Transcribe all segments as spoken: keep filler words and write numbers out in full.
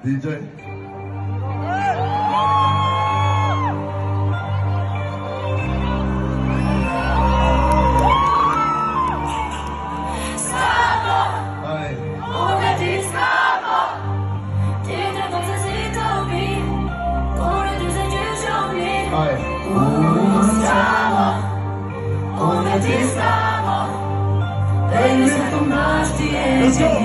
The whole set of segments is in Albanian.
D J. Let's go!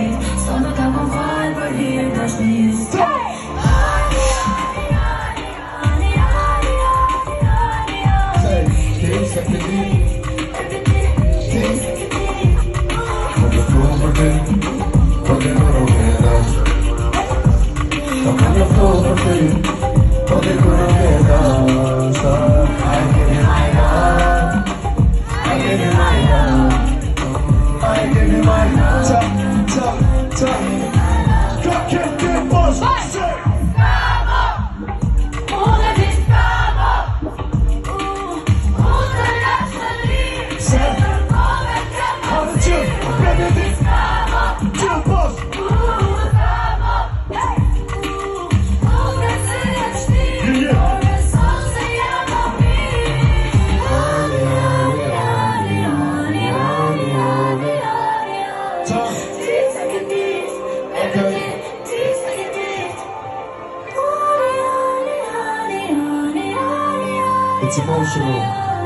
It's emotional.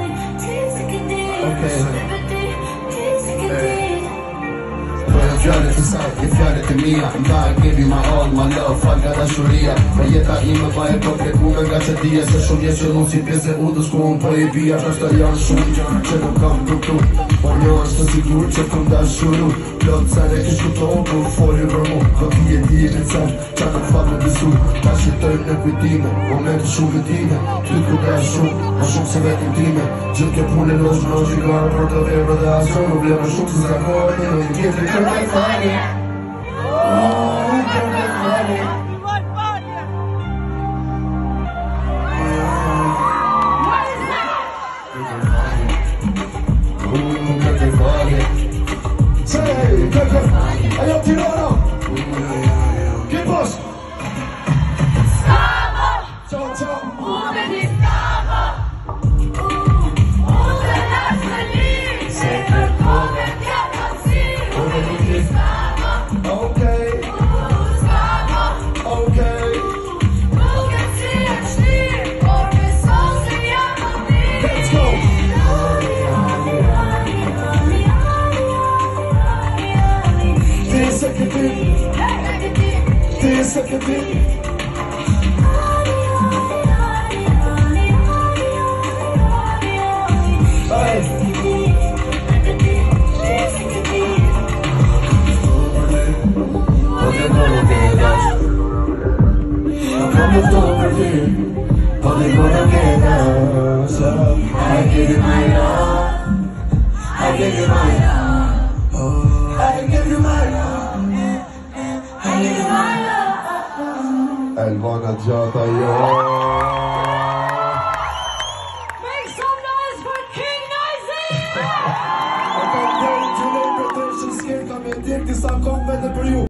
Okay. Fjallet är sant, det fjallet är mia. I give you my all, my love, falga da shuria. Ma jeta ime pa e kote ku me nga që dhije. Se shumë jetë që nuk si pjesë u të shkuën po i vija. Qashta janë shumë që nuk kam këtu. Por një është të sigur që këm da shuru. Plot sa ne kishku të oku, foli rëmu. Do t'i e di e në cem, qa nuk fa me besu. Ta shqitërë në kujtime, momente shumë vitime. Ty ku da shumë, ma shumë se vetin time. Gjithë ke punë në është në është i garë për të verë dhe aso. Nuk vlerë shumë se zakojë, një në kjetër të me funny. Oh, you can be funny. What is that? Ooh, you can be funny. Say, you can be funny. Hey, yo, Tirano. Keep us. Scavo. Ciao, ciao. Uve di scavo. Uve la felice per come che così. Uve di scavo. Okay. Scavo. Okay. Uve si esci, come sono si chiamami. Let's go. This second beat. This second beat. I give you my love. I give you my love. I give you my love. I give you my love. Elvana Giata, yo. Make some noise for King Noisy. I can't wait to make the tension skin. Come and take this, I'll come better for you.